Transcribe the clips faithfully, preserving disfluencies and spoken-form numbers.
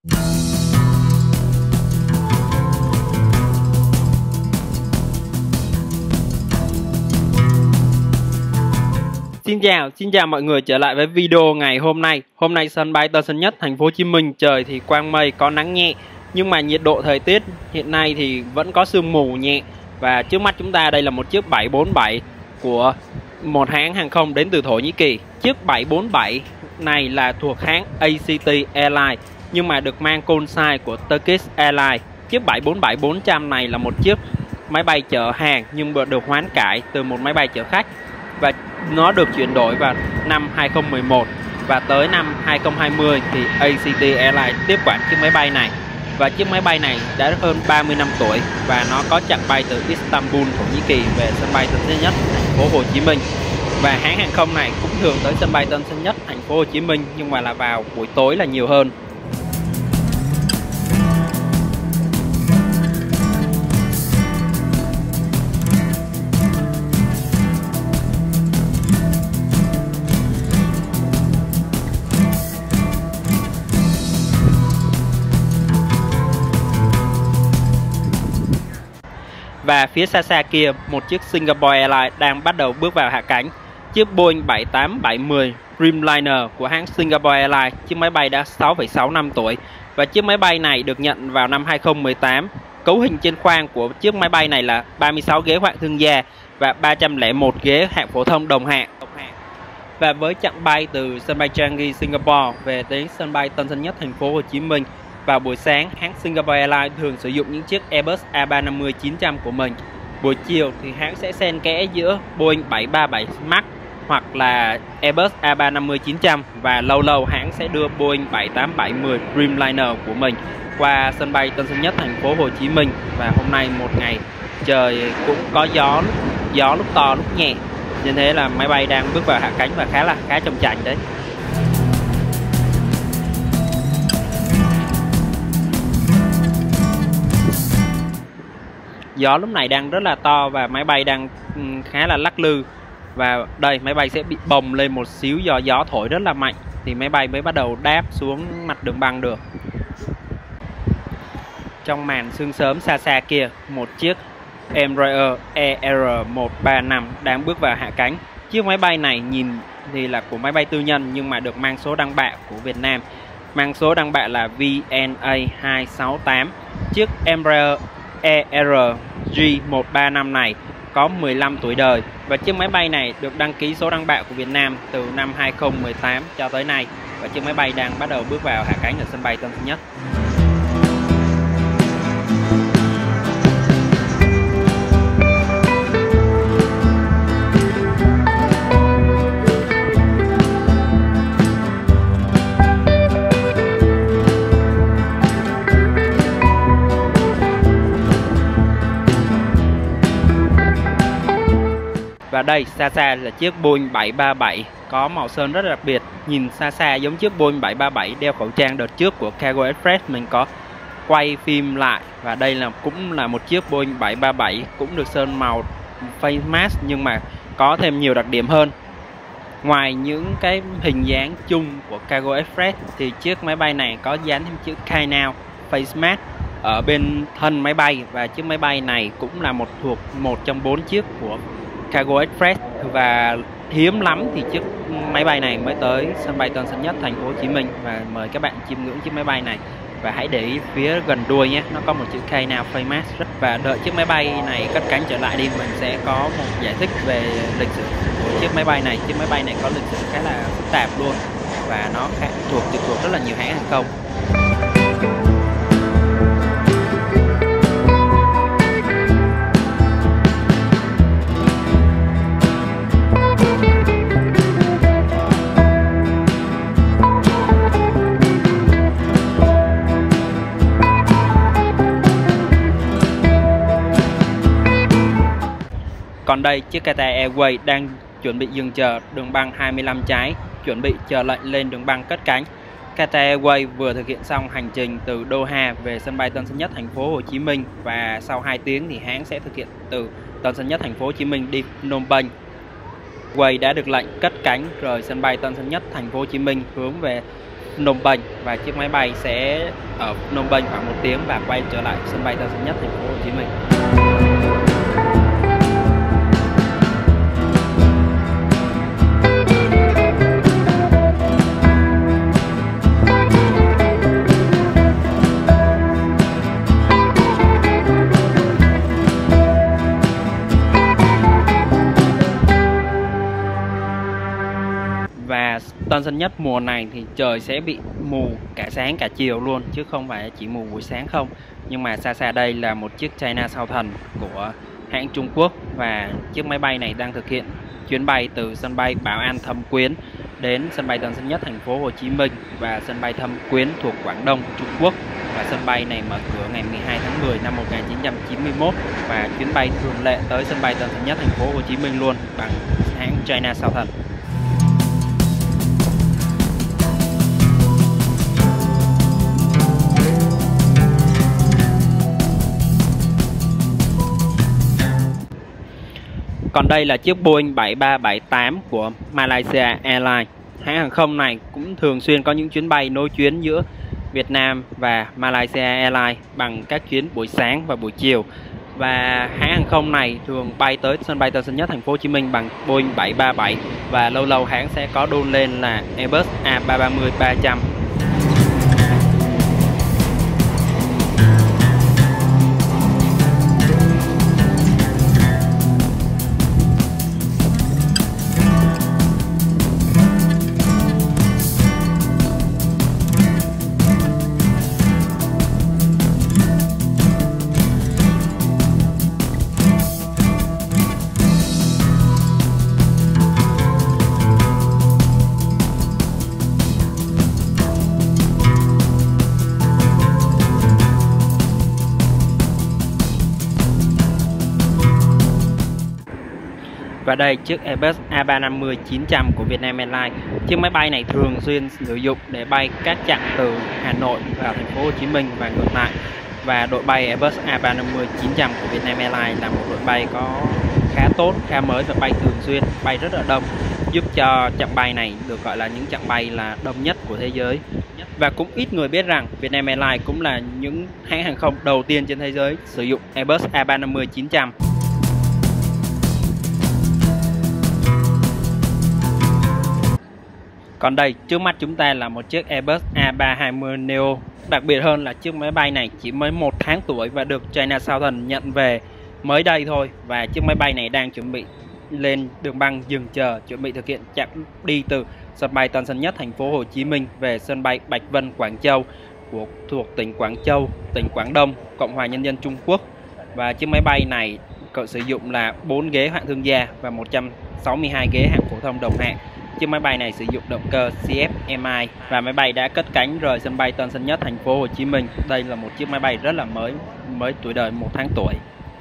Xin chào, xin chào mọi người trở lại với video ngày hôm nay. Hôm nay sân bay Tân Sơn Nhất, thành phố Hồ Chí Minh trời thì quang mây, có nắng nhẹ, nhưng mà nhiệt độ thời tiết hiện nay thì vẫn có sương mù nhẹ. Và trước mắt chúng ta đây là một chiếc bảy bốn bảy của một hãng hàng không đến từ Thổ Nhĩ Kỳ. Chiếc bảy bốn bảy này là thuộc hãng a xê tê Airlines nhưng mà được mang call sign của Turkish Airlines. Chiếc bảy bốn bảy bốn trăm này là một chiếc máy bay chở hàng nhưng vừa được hoán cải từ một máy bay chở khách, và nó được chuyển đổi vào năm hai không một một, và tới năm hai không hai không thì a xê tê Airlines tiếp quản chiếc máy bay này. Và chiếc máy bay này đã hơn ba mươi năm tuổi và nó có chặng bay từ Istanbul, Thổ Nhĩ Kỳ về sân bay Tân Sơn Nhất, thành phố Hồ Chí Minh. Và hãng hàng không này cũng thường tới sân bay Tân Sơn Nhất, thành phố Hồ Chí Minh, nhưng mà là vào buổi tối là nhiều hơn. Và phía xa xa kia, một chiếc Singapore Airlines đang bắt đầu bước vào hạ cánh. Chiếc Boeing bảy tám bảy không Dreamliner của hãng Singapore Airlines, chiếc máy bay đã sáu phẩy sáu năm tuổi. Và chiếc máy bay này được nhận vào năm hai không một tám. Cấu hình trên khoang của chiếc máy bay này là ba mươi sáu ghế hạng thương gia và ba trăm lẻ một ghế hạng phổ thông đồng hạng. Và với chặng bay từ sân bay Changi, Singapore về đến sân bay Tân Sơn Nhất, thành phố Hồ Chí Minh vào buổi sáng, hãng Singapore Airlines thường sử dụng những chiếc Airbus A ba năm mươi chín trăm của mình. Buổi chiều thì hãng sẽ xen kẽ giữa Boeing bảy ba bảy Max hoặc là Airbus A ba năm mươi chín trăm, và lâu lâu hãng sẽ đưa Boeing bảy tám bảy không Dreamliner của mình qua sân bay Tân Sơn Nhất, thành phố Hồ Chí Minh. Và hôm nay một ngày trời cũng có gió, gió lúc to lúc nhẹ, nên thế là máy bay đang bước vào hạ cánh và khá là khá chậm chành đấy. Gió lúc này đang rất là to và máy bay đang khá là lắc lư. Và đây, máy bay sẽ bị bồng lên một xíu do gió thổi rất là mạnh thì máy bay mới bắt đầu đáp xuống mặt đường băng được. Trong màn sương sớm xa xa kia, một chiếc Embraer E R một ba năm đang bước vào hạ cánh. Chiếc máy bay này nhìn thì là của máy bay tư nhân nhưng mà được mang số đăng bạ của Việt Nam. Mang số đăng bạ là V N A hai sáu tám. Chiếc Embraer E R G một ba năm này có mười lăm tuổi đời, và chiếc máy bay này được đăng ký số đăng bạ của Việt Nam từ năm hai không một tám cho tới nay. Và chiếc máy bay đang bắt đầu bước vào hạ cánh ở sân bay Tân Sơn Nhất. Và đây, xa xa là chiếc Boeing bảy ba bảy có màu sơn rất là đặc biệt. Nhìn xa xa giống chiếc Boeing bảy ba bảy đeo khẩu trang đợt trước của Cargo Express mình có quay phim lại. Và đây là cũng là một chiếc Boeing bảy ba bảy cũng được sơn màu face mask nhưng mà có thêm nhiều đặc điểm hơn. Ngoài những cái hình dáng chung của Cargo Express thì chiếc máy bay này có dán thêm chữ Kai Now face mask ở bên thân máy bay, và chiếc máy bay này cũng là một thuộc một trong bốn chiếc của Cargo Express, và hiếm lắm thì chiếc máy bay này mới tới sân bay Tân Sơn Nhất, thành phố Hồ Chí Minh. Và mời các bạn chiêm ngưỡng chiếc máy bay này, và hãy để ý phía gần đuôi nhé, nó có một chữ Kai Now face mask. Và đợi chiếc máy bay này cất cánh trở lại đi, mình sẽ có một giải thích về lịch sử của chiếc máy bay này. Chiếc máy bay này có lịch sử khá là phức tạp luôn, và nó khá, thuộc trực thuộc rất là nhiều hãng hàng không. Còn đây, chiếc Qatar Airways đang chuẩn bị dừng chờ đường băng hai mươi lăm trái, chuẩn bị chờ lệnh lên đường băng cất cánh. Qatar Airways vừa thực hiện xong hành trình từ Doha về sân bay Tân Sơn Nhất, thành phố Hồ Chí Minh, và sau hai tiếng thì hãng sẽ thực hiện từ Tân Sơn Nhất, thành phố Hồ Chí Minh đi Phnom Penh. Airways đã được lệnh cất cánh rời sân bay Tân Sơn Nhất, thành phố Hồ Chí Minh hướng về Phnom Penh, và chiếc máy bay sẽ ở Phnom Penh khoảng một tiếng và quay trở lại sân bay Tân Sơn Nhất, thành phố Hồ Chí Minh. Và Tân Sơn Nhất mùa này thì trời sẽ bị mù cả sáng cả chiều luôn, chứ không phải chỉ mù buổi sáng không. Nhưng mà xa xa đây là một chiếc China Southern của hãng Trung Quốc, và chiếc máy bay này đang thực hiện chuyến bay từ sân bay Bảo An Thâm Quyến đến sân bay Tân Sơn Nhất, thành phố Hồ Chí Minh, và sân bay Thâm Quyến thuộc Quảng Đông, Trung Quốc. Và sân bay này mở cửa ngày mười hai tháng mười năm một nghìn chín trăm chín mươi mốt, và chuyến bay thường lệ tới sân bay Tân Sơn Nhất, thành phố Hồ Chí Minh luôn bằng hãng China Southern. Còn đây là chiếc Boeing bảy ba bảy tám của Malaysia Airlines. Hãng hàng không này cũng thường xuyên có những chuyến bay nối chuyến giữa Việt Nam và Malaysia Airlines bằng các chuyến buổi sáng và buổi chiều. Và hãng hàng không này thường bay tới sân bay Tân Sơn Nhất, thành phố Hồ Chí Minh bằng Boeing bảy ba bảy, và lâu lâu hãng sẽ có đôn lên là Airbus A ba ba mươi ba trăm. Và đây chiếc Airbus A ba năm mươi chín trăm của Vietnam Airlines. Chiếc máy bay này thường xuyên sử dụng để bay các chặng từ Hà Nội vào thành phố Hồ Chí Minh và ngược lại. Và đội bay Airbus A ba năm mươi chín trăm của Vietnam Airlines là một đội bay có khá tốt, khá mới và bay thường xuyên, bay rất là đông, giúp cho chặng bay này được gọi là những chặng bay là đông nhất của thế giới. Và cũng ít người biết rằng Vietnam Airlines cũng là những hãng hàng không đầu tiên trên thế giới sử dụng Airbus A ba năm mươi chín trăm. Còn đây, trước mắt chúng ta là một chiếc Airbus A ba hai mươi neo. Đặc biệt hơn là chiếc máy bay này chỉ mới một tháng tuổi và được China Southern nhận về mới đây thôi. Và chiếc máy bay này đang chuẩn bị lên đường băng dừng chờ, chuẩn bị thực hiện chặng đi từ sân bay Tân Sơn Nhất, thành phố Hồ Chí Minh về sân bay Bạch Vân, Quảng Châu của thuộc tỉnh Quảng Châu, tỉnh Quảng Đông, Cộng hòa Nhân dân Trung Quốc. Và chiếc máy bay này có sử dụng là bốn ghế hạng thương gia và một trăm sáu mươi hai ghế hạng phổ thông đồng hạng. Chiếc máy bay này sử dụng động cơ C F M I và máy bay đã cất cánh rời sân bay Tân Sơn Nhất, thành phố Hồ Chí Minh. Đây là một chiếc máy bay rất là mới, mới tuổi đời một tháng tuổi.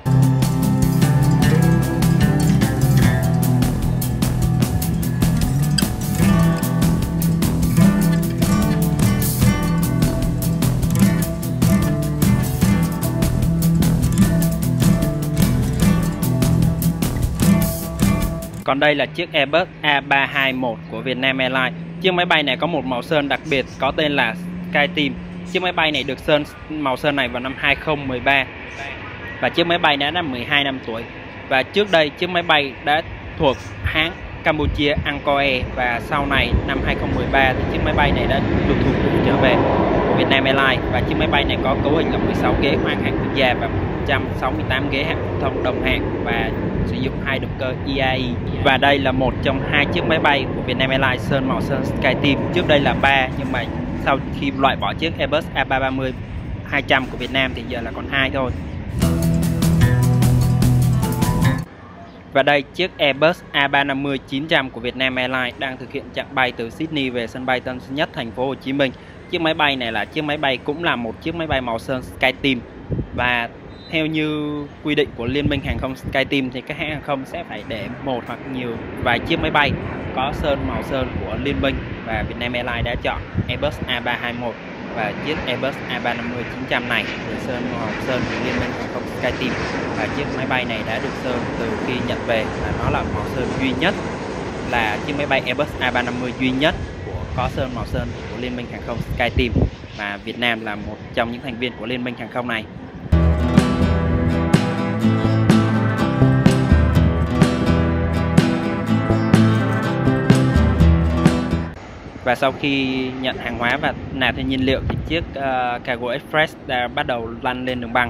Còn đây là chiếc Airbus A ba hai mốt của Vietnam Airlines. Chiếc máy bay này có một màu sơn đặc biệt có tên là Skyteam. Chiếc máy bay này được sơn màu sơn này vào năm hai không một ba. Và chiếc máy bay đã là mười hai năm tuổi. Và trước đây chiếc máy bay đã thuộc hãng Campuchia Angkor Air, và sau này năm hai không một ba thì chiếc máy bay này đã được thu trở về của Vietnam Airlines. Và chiếc máy bay này có cấu hình là mười sáu ghế khoang hạng thương gia và một trăm sáu mươi tám ghế hạng phổ thông đồng hạng, và sử dụng hai động cơ E A E. Và đây là một trong hai chiếc máy bay của Vietnam Airlines sơn màu sơn Skyteam. Trước đây là ba, nhưng mà sau khi loại bỏ chiếc Airbus A ba ba mươi hai trăm của Việt Nam thì giờ là còn hai thôi. Và đây chiếc Airbus A ba năm mươi chín trăm của Vietnam Airlines đang thực hiện chặng bay từ Sydney về sân bay Tân Sơn Nhất, thành phố Hồ Chí Minh. Chiếc máy bay này là chiếc máy bay cũng là một chiếc máy bay màu sơn Skyteam, và theo như quy định của Liên minh hàng không Skyteam thì các hãng hàng không sẽ phải để một hoặc nhiều vài chiếc máy bay có sơn màu sơn của Liên minh, và Vietnam Airlines đã chọn Airbus A ba hai mốt và chiếc Airbus A ba năm mươi chín trăm này được sơn màu sơn của Liên minh hàng không Skyteam. Và chiếc máy bay này đã được sơn từ khi nhận về, và nó là màu sơn duy nhất, là chiếc máy bay Airbus A ba năm mươi duy nhất của có sơn màu sơn của Liên minh hàng không SkyTeam, và Việt Nam là một trong những thành viên của Liên minh hàng không này. Và sau khi nhận hàng hóa và nạp thêm nhiên liệu thì chiếc uh, Cargo Express đã bắt đầu lăn lên đường băng.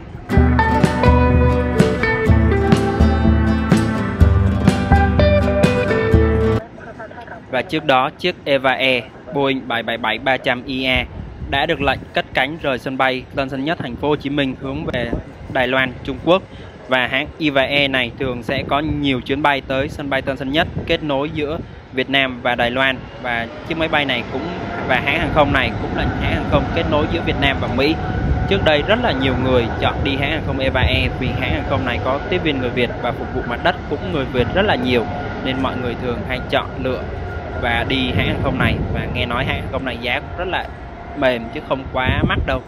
Và trước đó, chiếc Eva Air Boeing bảy bảy bảy ba trăm E A đã được lệnh cất cánh rời sân bay Tân Sơn Nhất, thành phố Hồ Chí Minh hướng về Đài Loan, Trung Quốc. Và hãng Eva Air này thường sẽ có nhiều chuyến bay tới sân bay Tân Sơn Nhất kết nối giữa Việt Nam và Đài Loan, và chiếc máy bay này cũng và hãng hàng không này cũng là hãng hàng không kết nối giữa Việt Nam và Mỹ. Trước đây rất là nhiều người chọn đi hãng hàng không Eva Air vì hãng hàng không này có tiếp viên người Việt và phục vụ mặt đất cũng người Việt rất là nhiều, nên mọi người thường hay chọn lựa và đi hãng hàng không này. Và nghe nói hãng hàng không này giá cũng rất là mềm chứ không quá mắc đâu.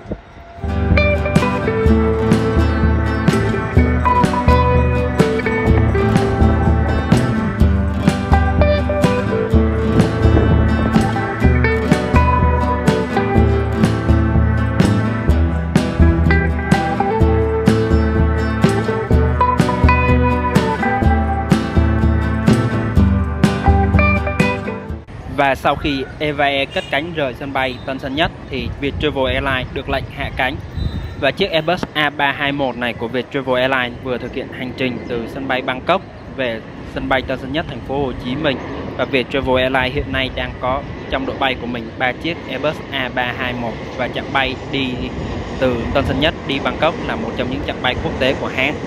Và sau khi Eva Air cất cánh rời sân bay Tân Sơn Nhất thì Viettravel Airlines được lệnh hạ cánh. Và chiếc Airbus A ba hai một này của Viettravel Airlines vừa thực hiện hành trình từ sân bay Bangkok về sân bay Tân Sơn Nhất, thành phố Hồ Chí Minh. Và Viettravel Airlines hiện nay đang có trong đội bay của mình ba chiếc Airbus A ba hai một, và chặng bay đi từ Tân Sơn Nhất đi Bangkok là một trong những chặng bay quốc tế của hãng.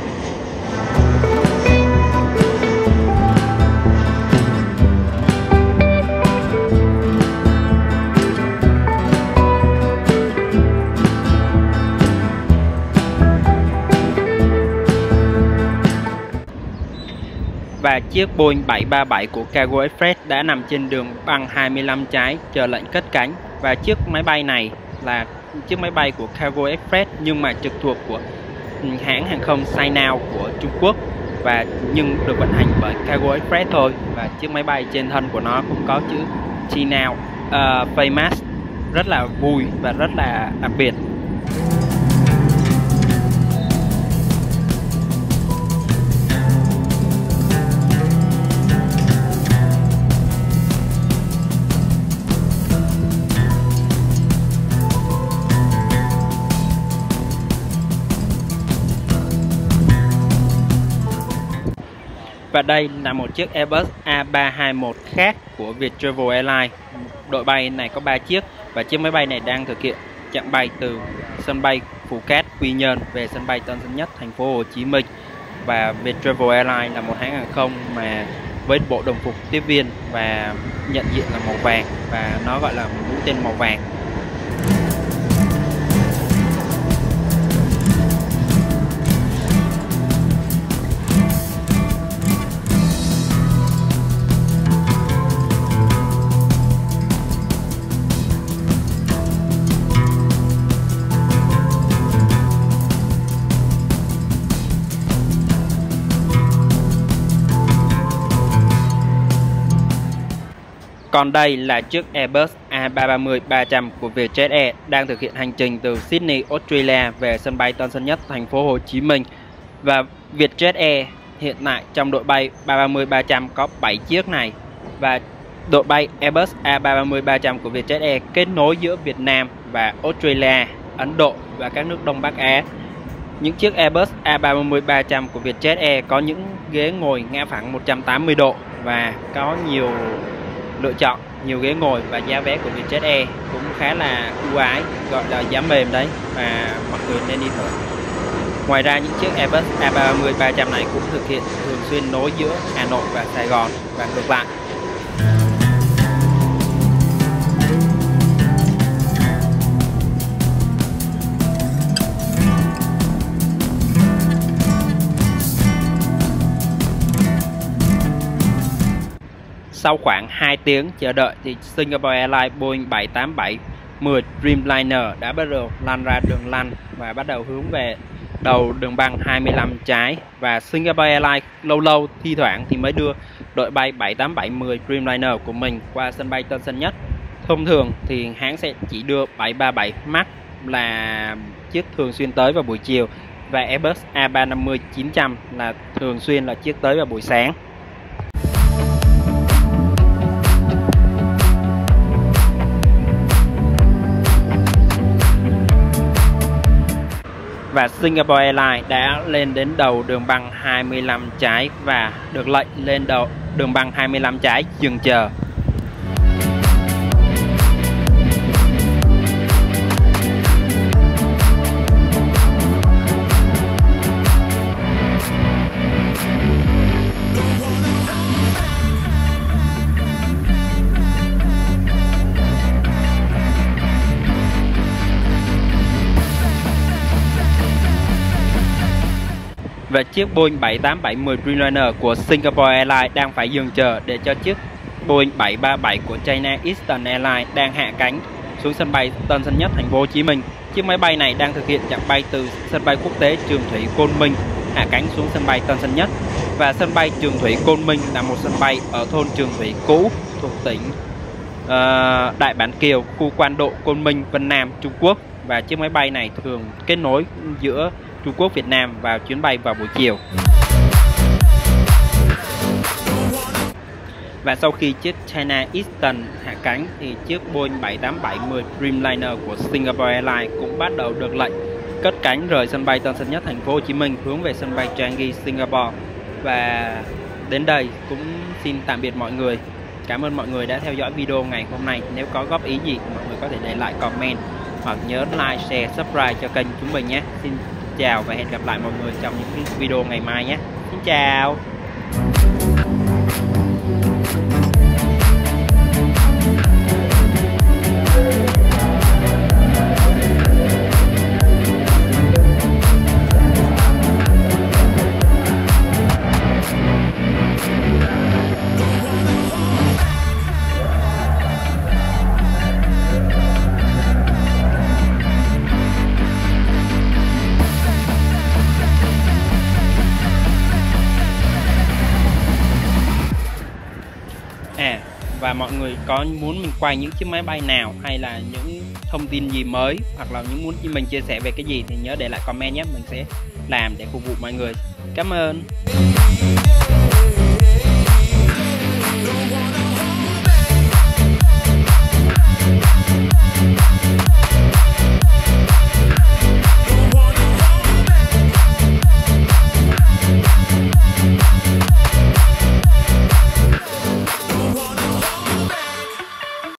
Và chiếc Boeing bảy ba bảy của Cargo Express đã nằm trên đường băng hai mươi lăm trái chờ lệnh cất cánh. Và chiếc máy bay này là chiếc máy bay của Cargo Express nhưng mà trực thuộc của hãng hàng không Sinow của Trung Quốc, và nhưng được vận hành bởi Cargo Express thôi. Và chiếc máy bay trên thân của nó cũng có chữ Sinow uh, Famous, rất là vui và rất là đặc biệt. Và đây là một chiếc Airbus A ba hai một khác của Viettravel Airlines. Đội bay này có ba chiếc, và chiếc máy bay này đang thực hiện chặng bay từ sân bay Phú Cát, Quy Nhơn về sân bay Tân Sơn Nhất, thành phố Hồ Chí Minh. Và Viettravel Airlines là một hãng hàng không mà với bộ đồng phục tiếp viên và nhận diện là màu vàng, và nó gọi là mũi tên màu vàng. Còn đây là chiếc Airbus A ba ba mươi ba trăm của Vietjet Air đang thực hiện hành trình từ Sydney, Australia về sân bay Tân Sơn Nhất, thành phố Hồ Chí Minh. Và Vietjet Air hiện tại trong đội bay ba ba mươi ba trăm có bảy chiếc này. Và đội bay Airbus A ba ba mươi ba trăm của Vietjet Air kết nối giữa Việt Nam và Australia, Ấn Độ và các nước Đông Bắc Á. Những chiếc Airbus A ba ba mươi ba trăm của Vietjet Air có những ghế ngồi ngã phẳng một trăm tám mươi độ và có nhiều lựa chọn, nhiều ghế ngồi, và giá vé của Vietjet Air cũng khá là ưu ái, gọi là giá mềm đấy, và mọi người nên đi thử. Ngoài ra những chiếc Airbus A ba ba mươi ba trăm này cũng thực hiện thường xuyên nối giữa Hà Nội và Sài Gòn và ngược lại. Sau khoảng hai tiếng chờ đợi thì Singapore Airlines Boeing bảy tám bảy mười Dreamliner đã bắt đầu lăn ra đường lăn và bắt đầu hướng về đầu đường băng hai mươi lăm trái. Và Singapore Airlines lâu lâu thi thoảng thì mới đưa đội bay bảy tám bảy mười Dreamliner của mình qua sân bay Tân Sơn Nhất, Thông thường thì hãng sẽ chỉ đưa bảy ba bảy Max là chiếc thường xuyên tới vào buổi chiều, và Airbus A ba năm mươi chín trăm là thường xuyên là chiếc tới vào buổi sáng. Và Singapore Airlines đã lên đến đầu đường băng hai mươi lăm trái và được lệnh lên đầu đường băng hai mươi lăm trái dừng chờ. Và chiếc Boeing bảy tám bảy mười Dreamliner của Singapore Airlines đang phải dừng chờ để cho chiếc Boeing bảy ba bảy của China Eastern Airlines đang hạ cánh xuống sân bay Tân Sơn Nhất, thành phố Hồ Chí Minh. Chiếc máy bay này đang thực hiện chặng bay từ sân bay quốc tế Trường Thủy Côn Minh hạ cánh xuống sân bay Tân Sơn Nhất. Và sân bay Trường Thủy Côn Minh là một sân bay ở thôn Trường Thủy cũ thuộc tỉnh uh, Đại Bản Kiều, khu Quan Độ, Côn Minh, Vân Nam, Trung Quốc. Và chiếc máy bay này thường kết nối giữa Trung Quốc, Việt Nam vào chuyến bay vào buổi chiều. Và sau khi chiếc China Eastern hạ cánh thì chiếc Boeing bảy tám bảy mười Dreamliner của Singapore Airlines cũng bắt đầu được lệnh cất cánh rời sân bay Tân Sơn Nhất, thành phố Hồ Chí Minh hướng về sân bay Changi, Singapore. Và đến đây cũng xin tạm biệt mọi người. Cảm ơn mọi người đã theo dõi video ngày hôm nay. Nếu có góp ý gì mọi người có thể để lại comment hoặc nhớ like, share, subscribe cho kênh chúng mình nhé. Xin chào và hẹn gặp lại mọi người trong những video ngày mai nhé. Xin chào. À, và mọi người có muốn mình quay những chiếc máy bay nào hay là những thông tin gì mới hoặc là những muốn mình chia sẻ về cái gì thì nhớ để lại comment nhé, mình sẽ làm để phục vụ mọi người. Cảm ơn.